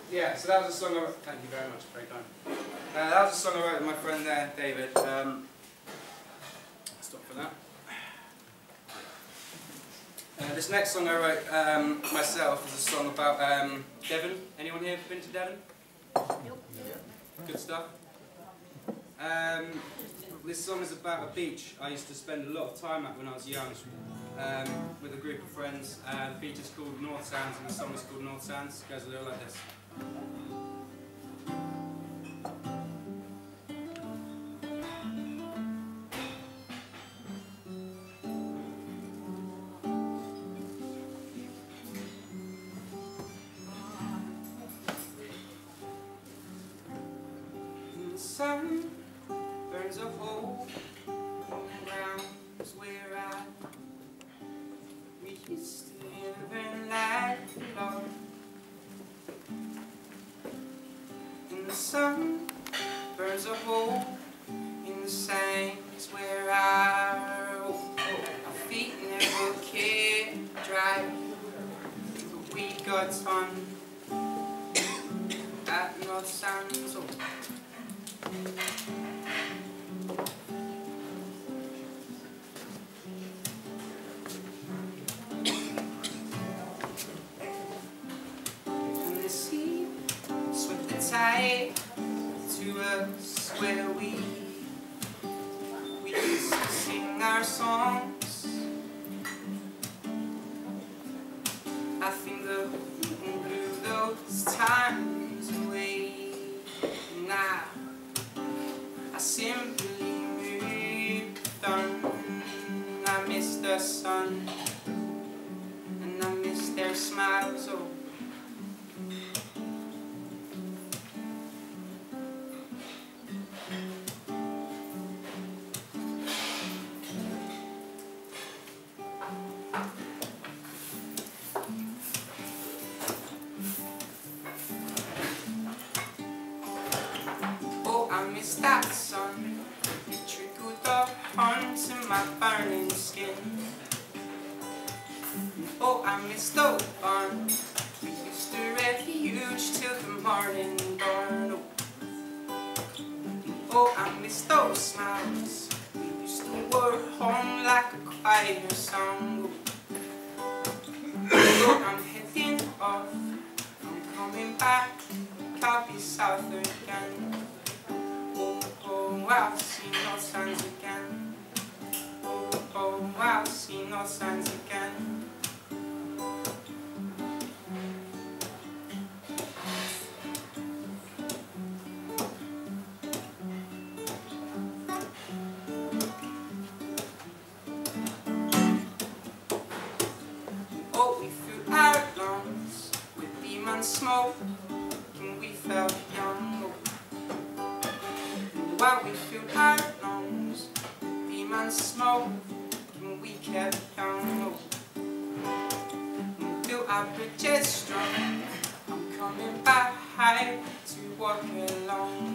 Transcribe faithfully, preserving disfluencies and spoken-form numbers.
yeah, so that was a song I wrote. Thank you very much, very kind. Uh, that was a song I wrote with my friend there, David. Um, stop for that. Uh, this next song I wrote um, myself is a song about um, Devon. Anyone here been to Devon? Nope. Good stuff. Um, this song is about a beach I used to spend a lot of time at when I was young, um, with a group of friends. Uh, the beach is called North Sands and the song is called North Sands. It goes a little like this. The sun burns a hole in the ground where I we used to live and laugh along. And the sun burns a hole in the sands where our, our feet never cared dry. But we got on at North Sands. Oh. And the sea swept the tide to us where we we used to sing our songs. I think the wind blew those times away. Now I simply moved on. I miss the sun and I miss their smiles. Oh. I miss that sun, it trickled up onto my burning skin. Oh, I miss those bonds we used to refuge till the morning dawn. Oh, I miss those smiles we used to work home like a choir song. Oh, I'm heading off, I'm coming back, I'll be south again. Oh, I'll see North Sands again. Oh, oh, I'll see North Sands again. Oh, we filled our lungs with demon smoke, and we felt young. While we filled our lungs with demon smoke, and we kept young. We built our bridges strong. I'm coming back to walk along.